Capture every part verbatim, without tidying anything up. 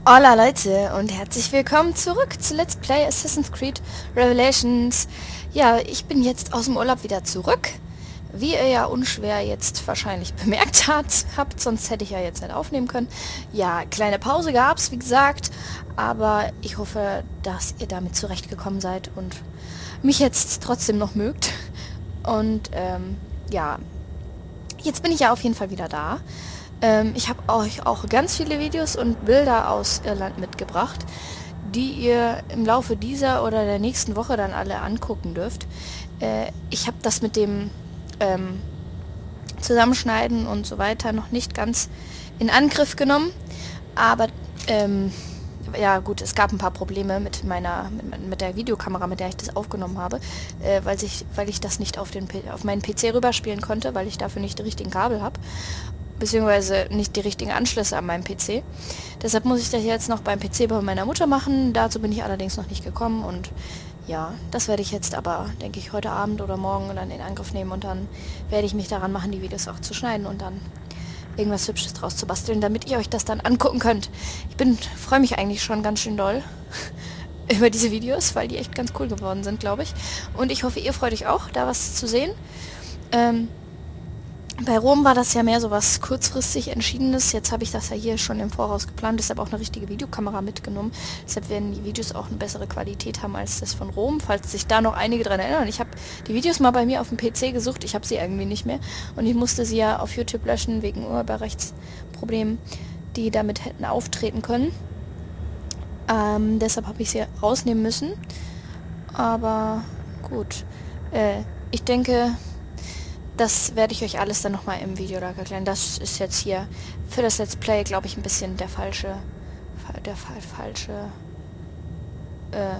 Hola Leute und herzlich willkommen zurück zu Let's Play Assassin's Creed Revelations. Ja, ich bin jetzt aus dem Urlaub wieder zurück. Wie ihr ja unschwer jetzt wahrscheinlich bemerkt hat, habt, sonst hätte ich ja jetzt nicht aufnehmen können. Ja, kleine Pause gab's, wie gesagt, aber ich hoffe, dass ihr damit zurechtgekommen seid und mich jetzt trotzdem noch mögt. Und ähm, ja, jetzt bin ich ja auf jeden Fall wieder da. Ähm, ich habe euch auch ganz viele Videos und Bilder aus Irland mitgebracht, die ihr im Laufe dieser oder der nächsten Woche dann alle angucken dürft. Äh, ich habe das mit dem ähm, Zusammenschneiden und so weiter noch nicht ganz in Angriff genommen, aber ähm, ja gut, es gab ein paar Probleme mit meiner mit, mit der Videokamera, mit der ich das aufgenommen habe, äh, weil ich weil ich das nicht auf den auf meinen P C rüberspielen konnte, weil ich dafür nicht die richtigen Kabel habe. Beziehungsweise nicht die richtigen Anschlüsse an meinem P C. Deshalb muss ich das jetzt noch beim P C bei meiner Mutter machen. Dazu bin ich allerdings noch nicht gekommen und ja, das werde ich jetzt aber, denke ich, heute Abend oder morgen dann in Angriff nehmen und dann werde ich mich daran machen, die Videos auch zu schneiden und dann irgendwas Hübsches draus zu basteln, damit ihr euch das dann angucken könnt. Ich bin, freue mich eigentlich schon ganz schön doll über diese Videos, weil die echt ganz cool geworden sind, glaube ich. Und ich hoffe, ihr freut euch auch, da was zu sehen. Ähm, Bei Rom war das ja mehr so was kurzfristig Entschiedenes. Jetzt habe ich das ja hier schon im Voraus geplant, deshalb auch eine richtige Videokamera mitgenommen. Deshalb werden die Videos auch eine bessere Qualität haben als das von Rom, falls sich da noch einige dran erinnern. Ich habe die Videos mal bei mir auf dem P C gesucht, ich habe sie irgendwie nicht mehr. Und ich musste sie ja auf YouTube löschen wegen Urheberrechtsproblemen, die damit hätten auftreten können. Ähm, deshalb habe ich sie rausnehmen müssen. Aber gut, äh, ich denke... Das werde ich euch alles dann nochmal im Video da erklären. Das ist jetzt hier für das Let's Play, glaube ich, ein bisschen der falsche... Der fa falsche... Äh...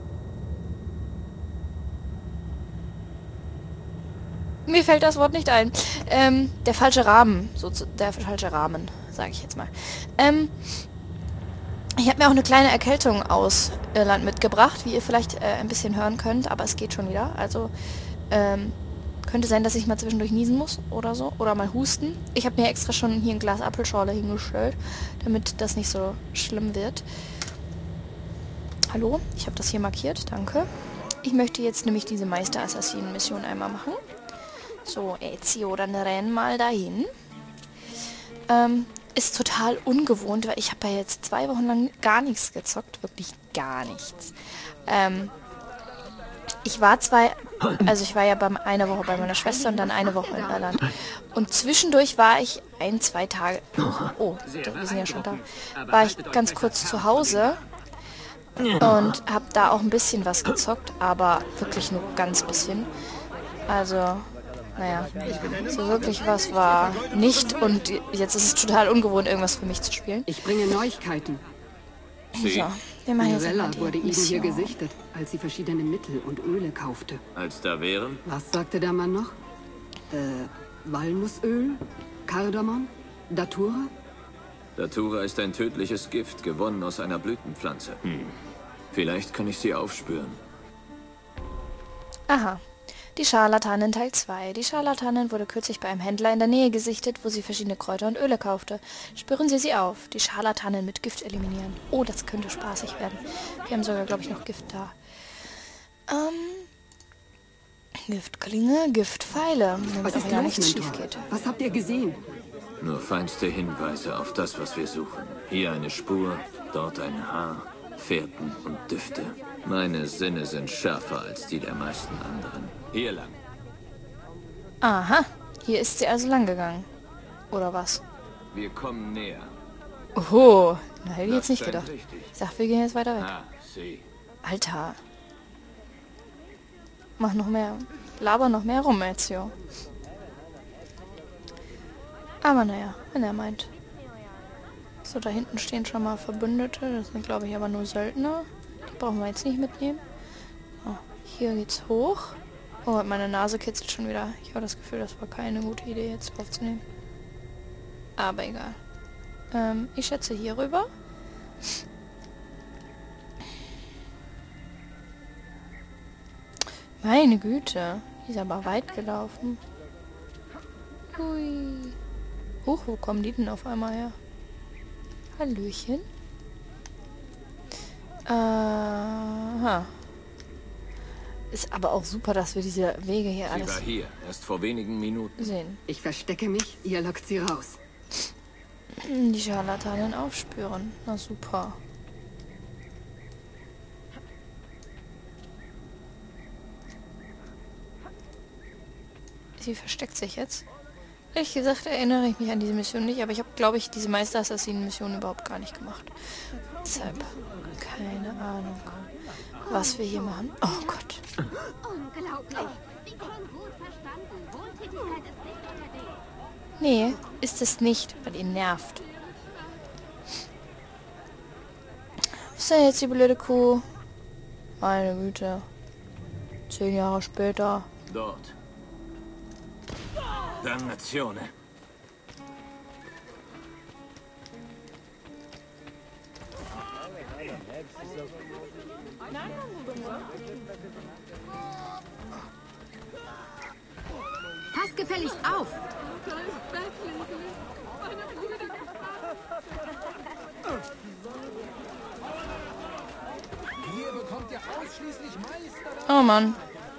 Mir fällt das Wort nicht ein. Ähm, der falsche Rahmen. So, der falsche Rahmen, sage ich jetzt mal. Ähm... Ich habe mir auch eine kleine Erkältung aus Irland mitgebracht, wie ihr vielleicht äh, ein bisschen hören könnt, aber es geht schon wieder. Also, ähm... Könnte sein, dass ich mal zwischendurch niesen muss oder so. Oder mal husten. Ich habe mir extra schon hier ein Glas Apfelschorle hingestellt, damit das nicht so schlimm wird. Hallo, ich habe das hier markiert, danke. Ich möchte jetzt nämlich diese Meister-Assassinen-Mission einmal machen. So, Ezio, dann rennen mal dahin. Ähm, ist total ungewohnt, weil ich habe ja jetzt zwei Wochen lang gar nichts gezockt. Wirklich gar nichts. Ähm... Ich war zwei, also ich war ja beim, eine Woche bei meiner Schwester und dann eine Woche in Irland. Und zwischendurch war ich ein, zwei Tage, oh, wir sind ja schon da, war ich ganz kurz zu Hause und habe da auch ein bisschen was gezockt, aber wirklich nur ganz bisschen. Also, naja, so wirklich was war nicht und jetzt ist es total ungewohnt, irgendwas für mich zu spielen. Ich bringe Neuigkeiten. So, wir machen jetzt Mirella mal die wurde eben hier Mission. gesichtet, als sie verschiedene Mittel und Öle kaufte. Als da wären? Was sagte der Mann noch? Äh, Walnussöl? Kardamom? Datura? Datura ist ein tödliches Gift, gewonnen aus einer Blütenpflanze. Hm. Vielleicht kann ich sie aufspüren. Aha. Die Scharlatanin Teil zwei. Die Scharlatanin wurde kürzlich bei einem Händler in der Nähe gesichtet, wo sie verschiedene Kräuter und Öle kaufte. Spüren Sie sie auf. Die Scharlatanin mit Gift eliminieren. Oh, das könnte spaßig werden. Wir haben sogar, glaube ich, noch Gift da. Ähm... Giftklinge, Giftpfeile. Damit auch ja nichts schief geht. Was habt ihr gesehen? Nur feinste Hinweise auf das, was wir suchen. Hier eine Spur, dort ein Haar, Fährten und Düfte. Meine Sinne sind schärfer als die der meisten anderen. Hier lang. Aha, hier ist sie also lang gegangen. Oder was? Wir kommen näher. Oho, na, hätte ich jetzt nicht scheint gedacht. richtig. Ich dachte, wir gehen jetzt weiter weg. Ah, sieh. Alter. Mach noch mehr. Laber noch mehr rum, Ezio. Aber naja, wenn er meint. So, da hinten stehen schon mal Verbündete. Das sind, glaube ich, aber nur Söldner. Die brauchen wir jetzt nicht mitnehmen. Oh, hier geht's hoch. Oh, meine Nase kitzelt schon wieder. Ich habe das Gefühl, das war keine gute Idee, jetzt aufzunehmen. Aber egal. Ähm, ich schätze hier rüber. Meine Güte. Die ist aber weit gelaufen. Hui. Huch, wo kommen die denn auf einmal her? Hallöchen. Aha. Ist aber auch super, dass wir diese Wege hier Sie alles war hier, erst vor wenigen Minuten. sehen. Ich verstecke mich, ihr lockt sie raus. Die Scharlatanen aufspüren. Na super. Sie versteckt sich jetzt. Ehrlich gesagt erinnere ich mich an diese Mission nicht, aber ich habe, glaube ich, diese Meister-Assassinen-Mission überhaupt gar nicht gemacht. Deshalb keine Ahnung, was wir hier machen. Oh Gott. Unglaublich. Sie können gut verstanden. Wohltätigkeit ist nicht euer Ding. Nee, ist es nicht, weil ihr nervt. Was ist denn jetzt die blöde Kuh? Meine Güte. Zehn Jahre später. Dort. Damnatione. Pass gefälligst auf! Oh Mann.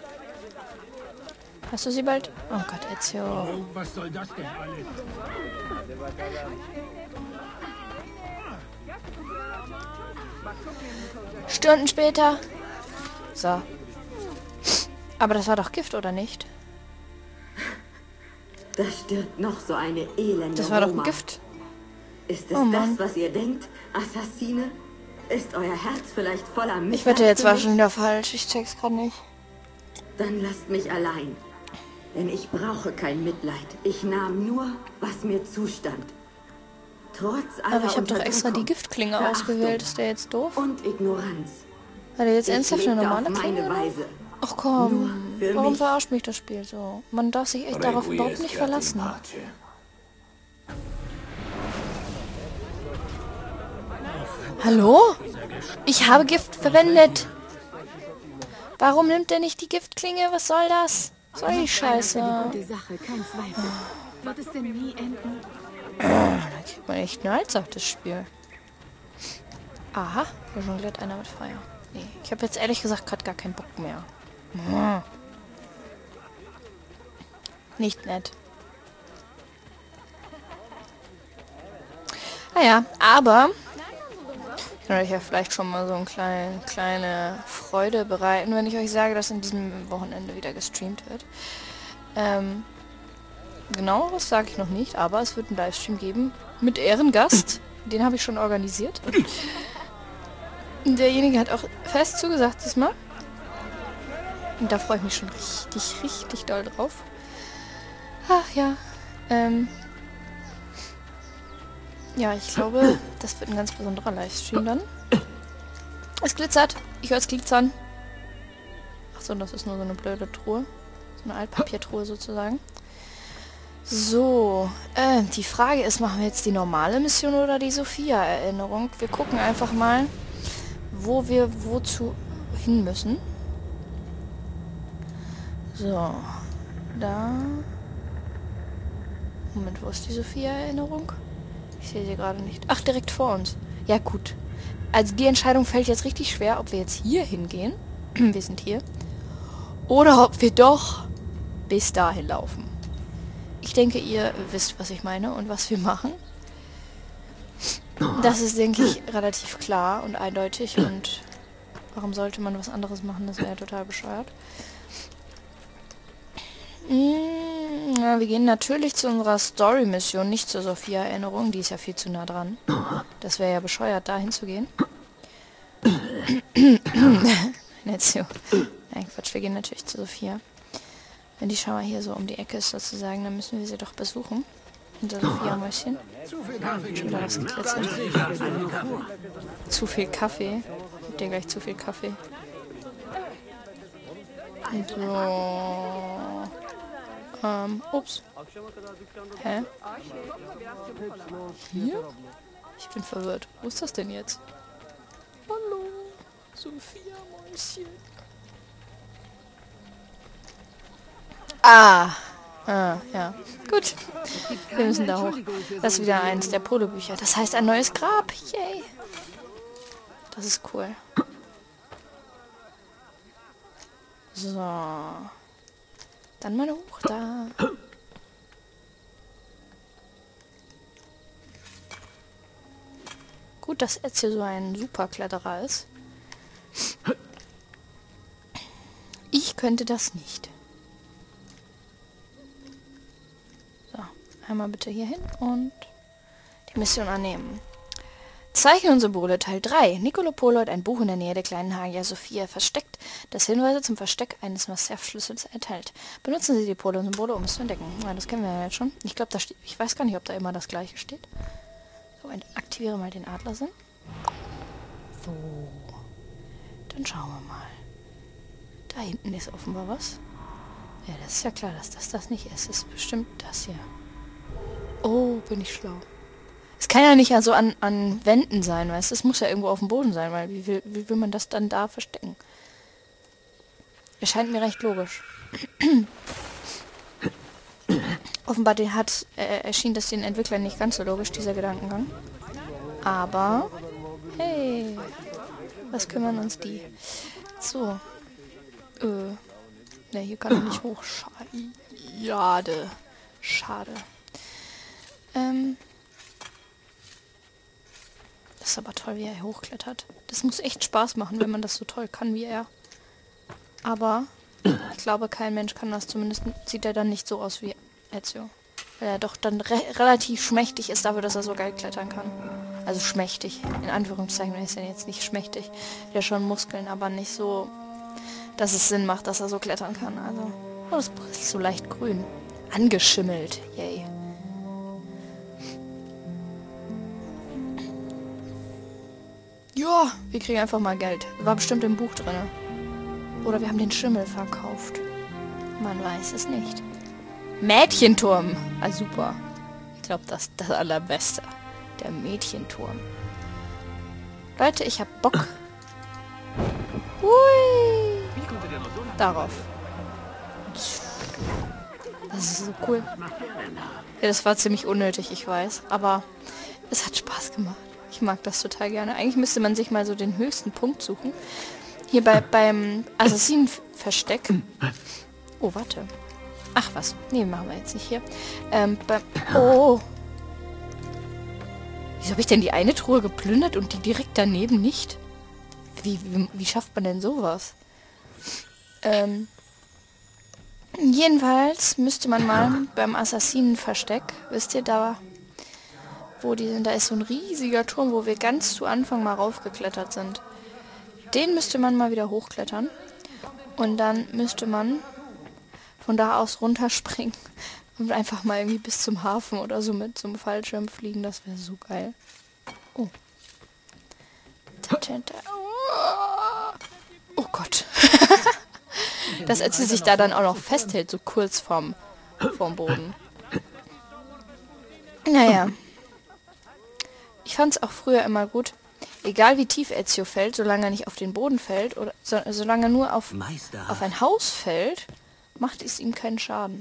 Hast du sie bald? Oh Gott, Ezio. Oh, was soll das denn alles? Stunden später. So. Aber das war doch Gift, oder nicht? Da stirbt noch so eine elende Das war doch ein Roma. Gift. Ist es Oh Mann. das, was ihr denkt, Assassine? Ist euer Herz vielleicht voller Mitleid? Ich wette, jetzt für war mich? schon wieder falsch. Ich check's gerade nicht. Dann lasst mich allein. Denn ich brauche kein Mitleid. Ich nahm nur, was mir zustand. Trotz aller Aber ich habe doch extra die Unterdrückung, Giftklinge Verachtung ausgewählt. Ist der jetzt doof? und Ignoranz. Hat er jetzt Ich ernsthaft eine lebte normale auf meine Klinge? Weise. Ach komm. Nur für Warum mich. verarscht mich das Spiel so? Man darf sich echt darauf überhaupt nicht verlassen. Hallo? Ich habe Gift verwendet. Warum nimmt er nicht die Giftklinge? Was soll das? Was soll die Scheiße? Die Sache, kein Zweifel. Wird es denn nie enden? Da kriegt man echt einen Hals auf das Spiel. Aha, hier jongliert einer mit Feuer. Nee, ich habe jetzt ehrlich gesagt gerade gar keinen Bock mehr. Hm. Nicht nett. Naja, aber ich kann euch ja vielleicht schon mal so eine kleine, kleine Freude bereiten, wenn ich euch sage, dass in diesem Wochenende wieder gestreamt wird. Ähm, genau, das sage ich noch nicht, aber es wird einen Livestream geben mit Ehrengast. Den habe ich schon organisiert. Derjenige hat auch fest zugesagt diesmal. Und da freue ich mich schon richtig, richtig doll drauf. Ach ja. Ähm, ja, ich glaube, das wird ein ganz besonderer Livestream dann. Es glitzert. Ich höre es glitzern. Achso, das ist nur so eine blöde Truhe. So eine Altpapiertruhe sozusagen. So, äh, die Frage ist, machen wir jetzt die normale Mission oder die Sophia-Erinnerung? Wir gucken einfach mal, wo wir wozu hin müssen. So, da. Moment, wo ist die Sophia-Erinnerung? Ich sehe sie gerade nicht. Ach, direkt vor uns. Ja, gut. Also die Entscheidung fällt jetzt richtig schwer, ob wir jetzt hier hingehen. Wir sind hier. Oder ob wir doch bis dahin laufen. Ich denke, ihr wisst, was ich meine und was wir machen. Das ist, denke ich, relativ klar und eindeutig. Und warum sollte man was anderes machen? Das wäre ja total bescheuert. Ja, wir gehen natürlich zu unserer Story-Mission, nicht zur Sophia-Erinnerung. Die ist ja viel zu nah dran. Das wäre ja bescheuert, da hinzugehen. Netzio. Nein, Quatsch, wir gehen natürlich zu Sophia. Wenn die Schauer hier so um die Ecke ist sozusagen, dann müssen wir sie doch besuchen. Unser Sophia-Mäuschen. Schon wieder was geglitzert. Zu viel Kaffee. Ich hab dir gleich zu viel Kaffee. Und so. Ähm, ups. Hä? Hier? Ich bin verwirrt. Wo ist das denn jetzt? Hallo, Sophia-Mäuschen. Ah. Ah, ja. Gut. Wir müssen da hoch. Das ist wieder eins der Prolobücher. Das heißt ein neues Grab. Yay. Das ist cool. So. Dann mal hoch da. Gut, dass Ezio so ein super Kletterer ist. Ich könnte das nicht. So, einmal bitte hier hin und die Mission annehmen. Zeichen und Symbole Teil drei. Niccolo Polo hat ein Buch in der Nähe der kleinen Hagia Sophia versteckt, das Hinweise zum Versteck eines Massivschlüssels enthält. Benutzen Sie die Polo und Symbole, um es zu entdecken. Ja, das kennen wir ja jetzt schon. Ich glaube, da steht. Ich weiß gar nicht, ob da immer das gleiche steht. So, aktiviere mal den Adlersinn. So. Dann schauen wir mal. Da hinten ist offenbar was. Ja, das ist ja klar, dass das das nicht ist. Das ist bestimmt das hier. Oh, bin ich schlau. Es kann ja nicht so an, an Wänden sein, weißt du? Es muss ja irgendwo auf dem Boden sein, weil wie will, wie will man das dann da verstecken? Erscheint mir recht logisch. Offenbar den hat, äh, erschien das den Entwicklern nicht ganz so logisch, dieser Gedankengang. Aber, hey, was kümmern uns die? So, äh, ne, hier kann ich nicht hoch. Schade. Schade. Ähm, das ist aber toll, wie er hier hochklettert. Das muss echt Spaß machen, wenn man das so toll kann wie er. Aber ich glaube, kein Mensch kann das. Zumindest sieht er dann nicht so aus wie Ezio. Weil er doch dann re relativ schmächtig ist dafür, dass er so geil klettern kann. Also schmächtig. In Anführungszeichen, er ist ja jetzt nicht schmächtig. Der hat schon Muskeln, aber nicht so, dass es Sinn macht, dass er so klettern kann. Also, oh, das ist so leicht grün. Angeschimmelt. Yay. Ja, wir kriegen einfach mal Geld. War bestimmt im Buch drin. Oder wir haben den Schimmel verkauft. Man weiß es nicht. Mädchenturm. Ah, super. Ich glaube, das ist das Allerbeste. Der Mädchenturm. Leute, ich hab Bock. Hui. Darauf. Das ist so cool. Ja, das war ziemlich unnötig, ich weiß. Aber es hat Spaß gemacht. Ich mag das total gerne. Eigentlich müsste man sich mal so den höchsten Punkt suchen. Hier bei, beim Assassinenversteck. Oh, warte. Ach was. Nee, machen wir jetzt nicht hier. Ähm, beim... Oh. Wieso habe ich denn die eine Truhe geplündert und die direkt daneben nicht? Wie, wie, wie schafft man denn sowas? Ähm... Jedenfalls müsste man mal beim Assassinenversteck, wisst ihr, da wo die sind, da ist so ein riesiger Turm, wo wir ganz zu Anfang mal raufgeklettert sind. Den müsste man mal wieder hochklettern. Und dann müsste man von da aus runterspringen und einfach mal irgendwie bis zum Hafen oder so mit so einem Fallschirm fliegen. Das wäre so geil. Oh. Oh Gott. Dass Ezio sich da dann auch noch festhält, so kurz vorm, vorm Boden. Naja. Ich fand es auch früher immer gut, egal wie tief Ezio fällt, solange er nicht auf den Boden fällt, oder so, solange er nur auf, auf ein Haus fällt, macht es ihm keinen Schaden.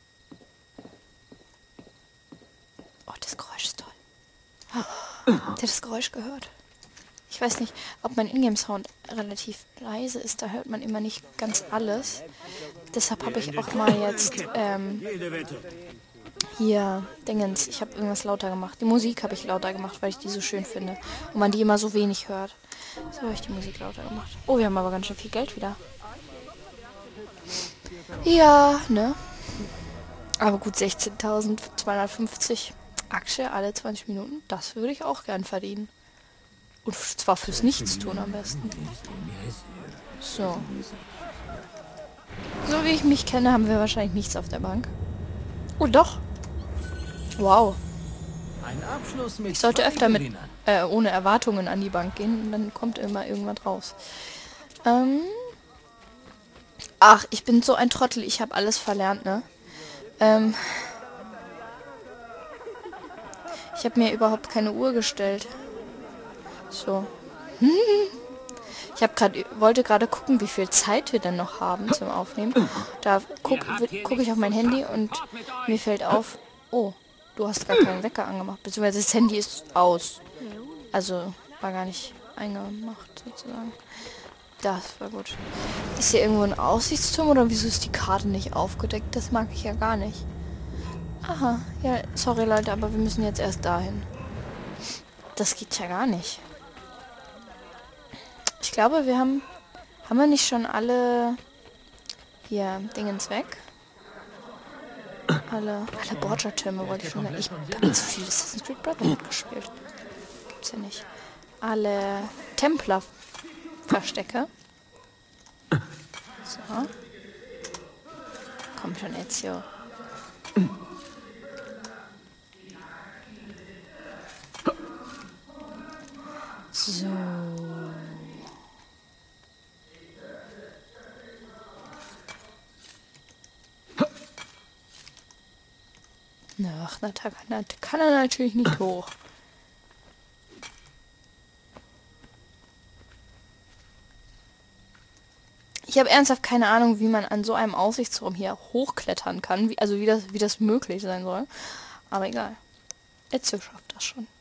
Oh, das Geräusch ist toll. Oh, der hat das Geräusch gehört. Ich weiß nicht, ob mein Ingame-Sound relativ leise ist, da hört man immer nicht ganz alles. Deshalb habe ich auch mal jetzt ähm, hier Dingens, ich habe irgendwas lauter gemacht. Die Musik habe ich lauter gemacht, weil ich die so schön finde. Und man die immer so wenig hört. So habe ich die Musik lauter gemacht. Oh, wir haben aber ganz schön viel Geld wieder. Ja, ne? Aber gut, sechzehntausendzweihundertfünfzig Aktie alle zwanzig Minuten, das würde ich auch gern verdienen. Und zwar fürs Nichtstun am besten. So. So wie ich mich kenne, haben wir wahrscheinlich nichts auf der Bank. Oh doch. Wow. Ich sollte öfter mit äh, ohne Erwartungen an die Bank gehen und dann kommt immer irgendwas raus. Ähm. Ach, ich bin so ein Trottel. Ich habe alles verlernt, ne? Ähm. Ich habe mir überhaupt keine Uhr gestellt. So. Ich habe gerade wollte gerade gucken, wie viel Zeit wir denn noch haben zum Aufnehmen. Da gucke guck ich auf mein Handy und mir fällt auf, oh, du hast gar keinen Wecker angemacht, beziehungsweise das Handy ist aus. Also war gar nicht eingemacht, sozusagen. Das war gut. Ist hier irgendwo ein Aussichtsturm oder wieso ist die Karte nicht aufgedeckt? Das mag ich ja gar nicht. Aha, ja, sorry Leute, aber wir müssen jetzt erst dahin. Das geht ja gar nicht. Ich glaube, wir haben... Haben wir nicht schon alle... Hier, Dingens weg? Alle... Alle Borgia-Türme wollte ich schon sagen. Ich habe ganz viel Assassin's Creed Brotherhood gespielt. Gibt's ja nicht. Alle Templer-Verstecke. So. Komm schon, Ezio. So. Ach, na, da kann, kann er natürlich nicht hoch. Ich habe ernsthaft keine Ahnung, wie man an so einem Aussichtsturm hier hochklettern kann. Wie, also wie das, wie das möglich sein soll. Aber egal. Ezio schafft das schon.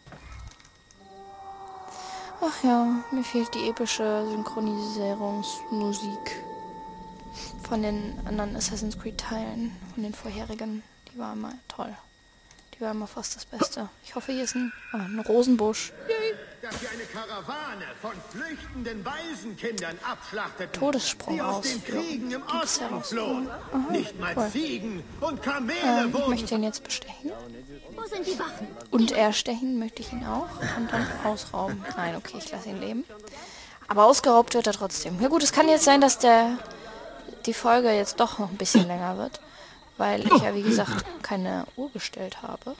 Ach ja, mir fehlt die epische Synchronisierungsmusik von den anderen Assassin's Creed Teilen, von den vorherigen. Die war immer toll. Die war immer fast das Beste. Ich hoffe, hier ist ein, ah, ein Rosenbusch. Dass sie eine Karawane von flüchtenden Waisenkindern abschlachteten, Todessprung die aus aus. den Kriegen im Ja, Osten flohen. Aha, Nicht mal cool. Ziegen und Kamele Ähm, ich wurden... möchte ihn jetzt bestechen. Wo sind die Wachen? Und erstechen möchte ich ihn auch. Und dann ausrauben. Nein, okay, ich lasse ihn leben. Aber ausgeraubt wird er trotzdem. Ja gut, es kann jetzt sein, dass der die Folge jetzt doch noch ein bisschen länger wird. Weil ich ja, wie gesagt, keine Uhr gestellt habe.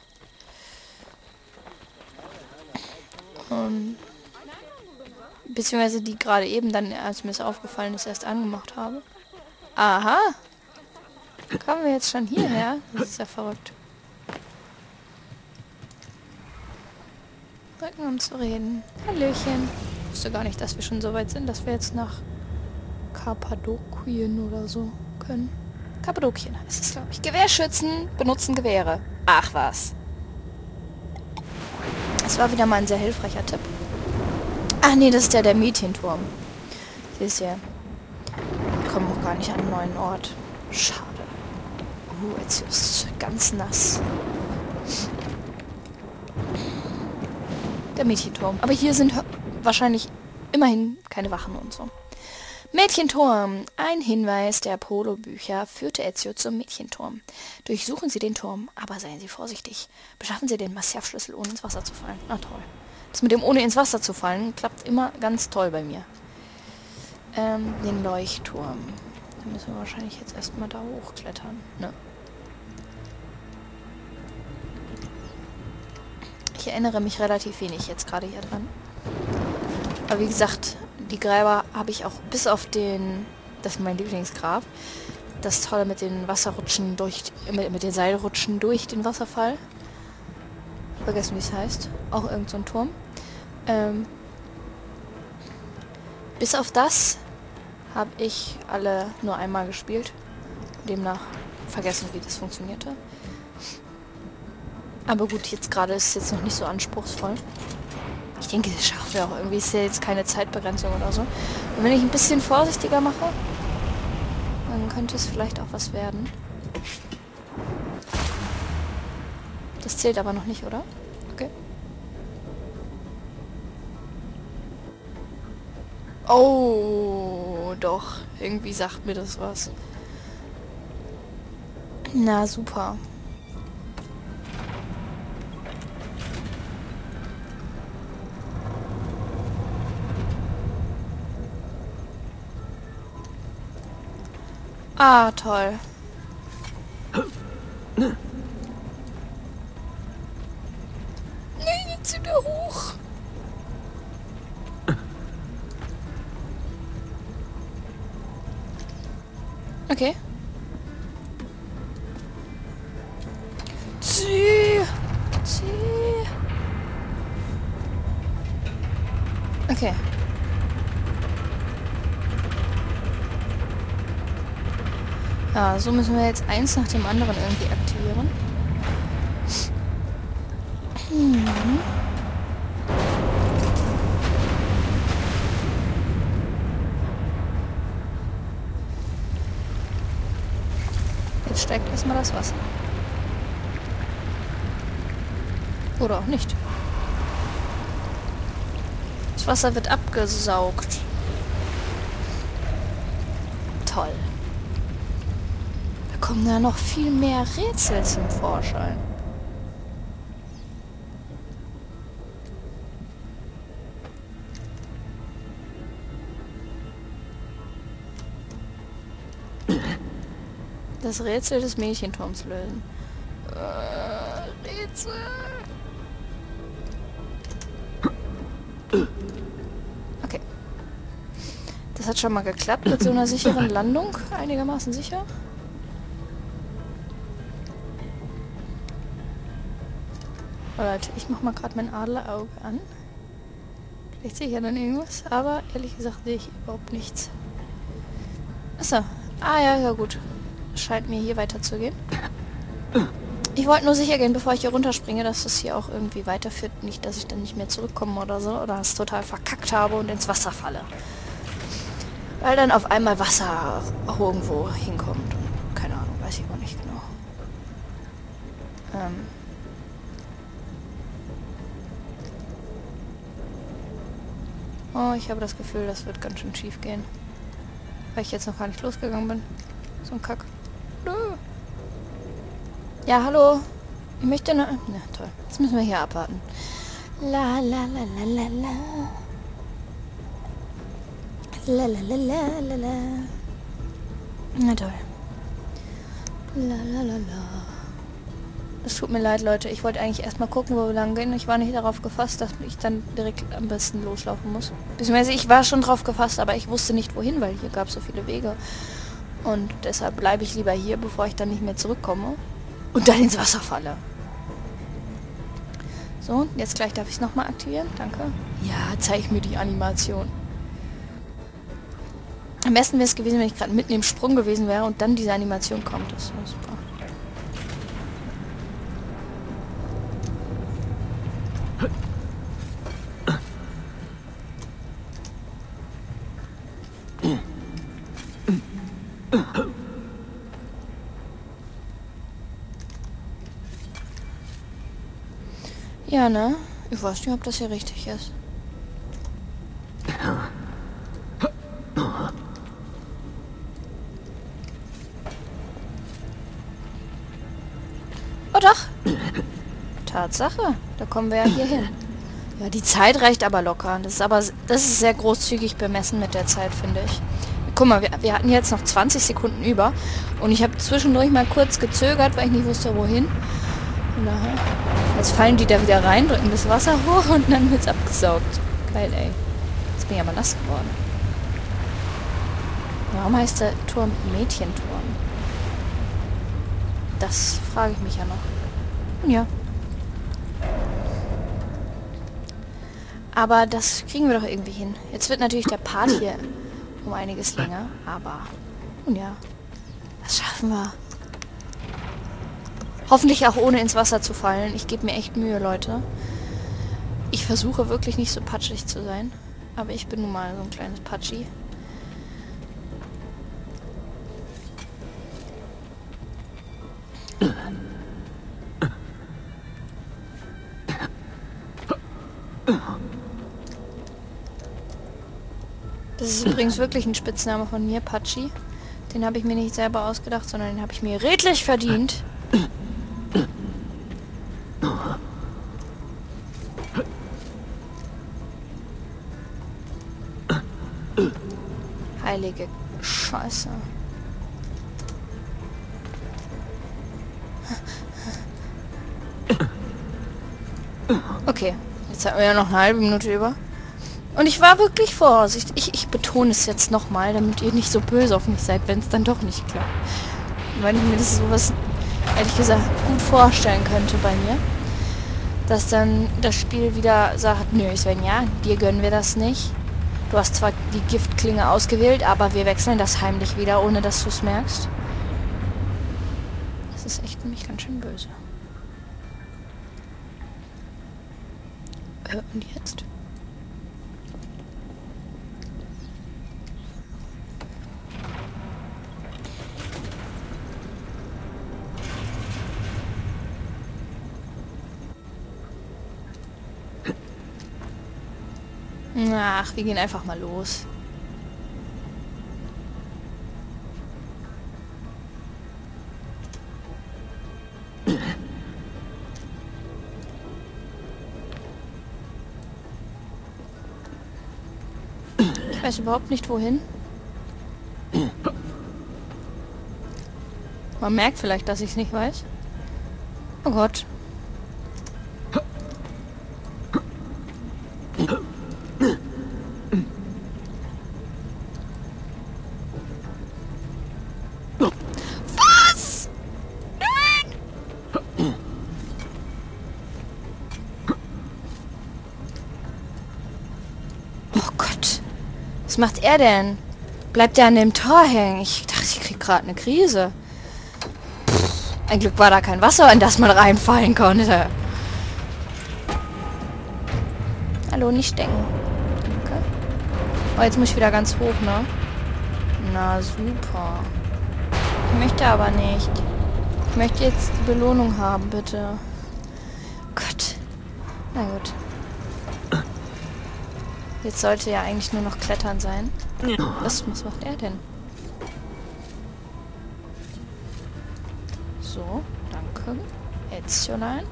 Und beziehungsweise die gerade eben dann, als mir es aufgefallen ist, erst angemacht habe. Aha! Kommen wir jetzt schon hierher? Das ist ja verrückt. Drücken, um zu reden. Hallöchen. Ich wusste gar nicht, dass wir schon so weit sind, dass wir jetzt nach Kappadokien oder so können. Kappadokien heißt es, glaube ich. Gewehrschützen benutzen Gewehre. Ach was. Das war wieder mal ein sehr hilfreicher Tipp. Ach nee, das ist ja der Mädchenturm. Siehst du ja. Wir kommen auch gar nicht an einen neuen Ort. Schade. Uh, jetzt ist es ganz nass. Der Mädchenturm. Aber hier sind wahrscheinlich immerhin keine Wachen und so. Mädchenturm. Ein Hinweis der Polo-Bücher führte Ezio zum Mädchenturm. Durchsuchen Sie den Turm, aber seien Sie vorsichtig. Beschaffen Sie den Massivschlüssel, ohne ins Wasser zu fallen. Na toll. Das mit dem ohne ins Wasser zu fallen klappt immer ganz toll bei mir. Ähm, den Leuchtturm. Da müssen wir wahrscheinlich jetzt erstmal da hochklettern. Ne? Ich erinnere mich relativ wenig jetzt gerade hier dran. Aber wie gesagt, die Gräber habe ich auch bis auf den, das ist mein Lieblingsgrab, das Tolle mit den Wasserrutschen durch, mit, mit den Seilrutschen durch den Wasserfall. Vergessen, wie es heißt. Auch irgend so ein Turm. Ähm, bis auf das habe ich alle nur einmal gespielt. Demnach vergessen, wie das funktionierte. Aber gut, jetzt gerade ist es jetzt noch nicht so anspruchsvoll. Ich denke, das schaffen wir auch irgendwie. Ist ja jetzt keine Zeitbegrenzung oder so. Und wenn ich ein bisschen vorsichtiger mache, dann könnte es vielleicht auch was werden. Das zählt aber noch nicht, oder? Okay. Oh, doch. Irgendwie sagt mir das was. Na, super. Ah, toll. Nein, jetzt sind wir hoch. Okay. Zieh. Zieh. Okay. Ja, so müssen wir jetzt eins nach dem anderen irgendwie aktivieren. Hm. steigt erstmal das Wasser. Oder auch nicht. Das Wasser wird abgesaugt. Toll. Da kommen ja noch viel mehr Rätsel zum Vorschein. Das Rätsel des Mädchenturms lösen. Äh, Rätsel. Okay. Das hat schon mal geklappt mit so einer sicheren Landung. Einigermaßen sicher. Leute, ich mach mal gerade mein Adlerauge an. Vielleicht sehe ich ja dann irgendwas, aber ehrlich gesagt sehe ich überhaupt nichts. Achso. Ah ja, ja gut. Scheint mir hier weiterzugehen. Ich wollte nur sicher gehen, bevor ich hier runterspringe, dass das hier auch irgendwie weiterführt. Nicht, dass ich dann nicht mehr zurückkomme oder so. Oder es total verkackt habe und ins Wasser falle. Weil dann auf einmal Wasser irgendwo hinkommt. Und keine Ahnung, weiß ich aber nicht genau. Ähm. Oh, ich habe das Gefühl, das wird ganz schön schief gehen. Weil ich jetzt noch gar nicht losgegangen bin. So ein Kack. Ja, hallo. Ich möchte noch... Na, toll. Jetzt müssen wir hier abwarten. La, la, la, la, la, la. La, la, la, la, la, la. Na toll. La, la, la, la. Es tut mir leid, Leute. Ich wollte eigentlich erstmal gucken, wo wir lang gehen. Ich war nicht darauf gefasst, dass ich dann direkt am besten loslaufen muss. Beziehungsweise ich war schon drauf gefasst, aber ich wusste nicht wohin, weil hier gab es so viele Wege. Und deshalb bleibe ich lieber hier, bevor ich dann nicht mehr zurückkomme. Und dann ins Wasser falle. So, jetzt gleich darf ich es nochmal aktivieren. Danke. Ja, zeig mir die Animation. Am besten wäre es gewesen, wenn ich gerade mitten im Sprung gewesen wäre und dann diese Animation kommt. Das wäre super. Ja, ne? Ich weiß nicht, ob das hier richtig ist. Oh doch! Tatsache, da kommen wir ja hier hin. Ja, die Zeit reicht aber locker. Das ist aber das ist sehr großzügig bemessen mit der Zeit, finde ich. Guck mal, wir, wir hatten jetzt noch zwanzig Sekunden über und ich habe zwischendurch mal kurz gezögert, weil ich nicht wusste, wohin. Und daher, jetzt fallen die da wieder rein, drücken das Wasser hoch und dann wird's abgesaugt. Geil, ey. Jetzt bin ich aber nass geworden. Warum heißt der Turm Mädchenturm? Das frage ich mich ja noch. Und ja. Aber das kriegen wir doch irgendwie hin. Jetzt wird natürlich der Part hier um einiges länger, aber... Und ja. Das schaffen wir. Hoffentlich auch ohne ins Wasser zu fallen. Ich gebe mir echt Mühe, Leute. Ich versuche wirklich nicht so patschig zu sein. Aber ich bin nun mal so ein kleines Patschi. Das ist übrigens wirklich ein Spitzname von mir, Patschi. Den habe ich mir nicht selber ausgedacht, sondern den habe ich mir redlich verdient. Heilige Scheiße. Okay, jetzt haben wir ja noch eine halbe Minute über. Und ich war wirklich vorsichtig. Ich, ich betone es jetzt nochmal, damit ihr nicht so böse auf mich seid, wenn es dann doch nicht klappt. Weil ich mir das sowas, ehrlich gesagt, gut vorstellen könnte bei mir. Dass dann das Spiel wieder sagt, nö Svenja, dir gönnen wir das nicht. Du hast zwar die Giftklinge ausgewählt, aber wir wechseln das heimlich wieder, ohne dass du es merkst. Das ist echt nämlich ganz schön böse. Äh, und jetzt? Ach, wir gehen einfach mal los. Ich weiß überhaupt nicht, wohin. Man merkt vielleicht, dass ich es nicht weiß. Oh Gott. Was? Nein! Oh Gott. Was macht er denn? Bleibt er an dem Tor hängen? Ich dachte, ich krieg gerade eine Krise. Pff, ein Glück war da kein Wasser, in das man reinfallen konnte. Hallo, nicht denken. Okay. Oh, jetzt muss ich wieder ganz hoch, ne? Na, super. Ich möchte aber nicht. Ich möchte jetzt die Belohnung haben, bitte. Gott. Na gut. Jetzt sollte ja eigentlich nur noch Klettern sein. Was, was macht er denn? So, danke. Ätzchen.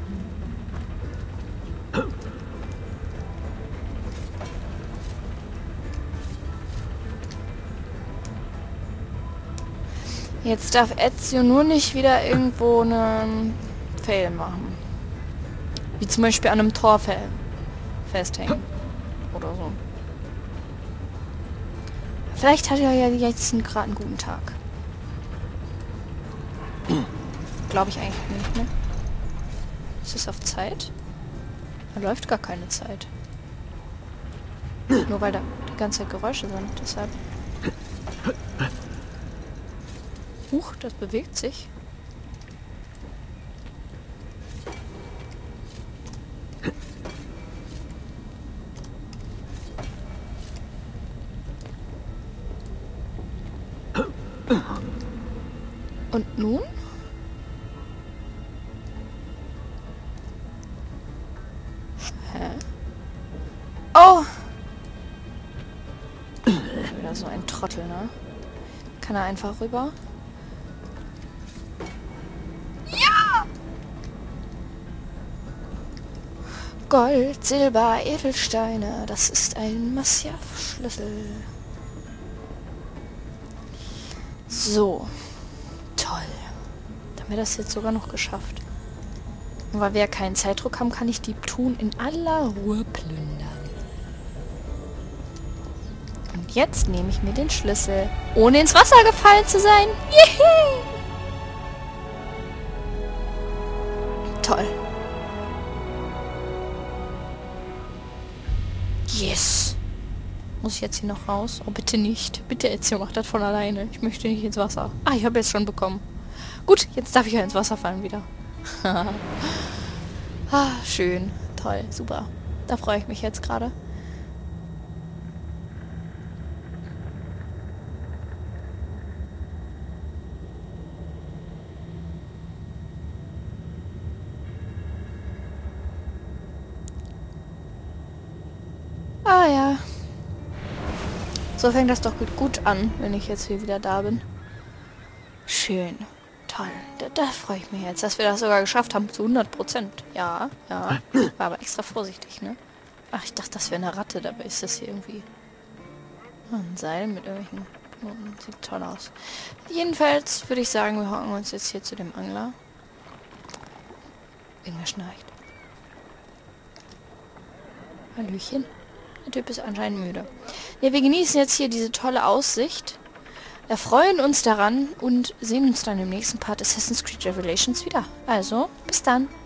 Jetzt darf Ezio nur nicht wieder irgendwo einen Fail machen. Wie zum Beispiel an einem Tor festhängen. Oder so. Vielleicht hat er ja jetzt gerade einen guten Tag. Glaube ich eigentlich nicht, ne? Ist es auf Zeit? Da läuft gar keine Zeit. Nur weil da die ganze Zeit Geräusche sind, deshalb. Huch, das bewegt sich. Und nun? Hä? Oh! Wieder so ein Trottel, ne? Kann er einfach rüber? Ja! Gold, Silber, Edelsteine. Das ist ein Masyaf-Schlüssel. So. Toll. Dann haben wir das jetzt sogar noch geschafft. Und weil wir ja keinen Zeitdruck haben, kann ich die Thun in aller Ruhe plündern. Und jetzt nehme ich mir den Schlüssel, ohne ins Wasser gefallen zu sein. Juhu! Toll. Yes. Muss ich jetzt hier noch raus? Oh, bitte nicht. Bitte, Ezio, mach das von alleine. Ich möchte nicht ins Wasser. Ah, ich habe jetzt schon bekommen. Gut, jetzt darf ich ja ins Wasser fallen wieder. Ah, schön. Toll. Super. Da freue ich mich jetzt gerade. Ah ja. So fängt das doch gut, gut an, wenn ich jetzt hier wieder da bin. Schön. Toll. Da, da freue ich mich jetzt, dass wir das sogar geschafft haben zu hundert Prozent. Ja, ja. War aber extra vorsichtig, ne? Ach, ich dachte, das wäre eine Ratte. Dabei ist das hier irgendwie ein Seil mit irgendwelchen Knoten. Sieht toll aus. Jedenfalls würde ich sagen, wir hocken uns jetzt hier zu dem Angler. Irgendwer schnarcht. Hallöchen. Der Typ ist anscheinend müde. Ja, wir genießen jetzt hier diese tolle Aussicht. Erfreuen uns daran und sehen uns dann im nächsten Part Assassin's Creed Revelations wieder. Also, bis dann.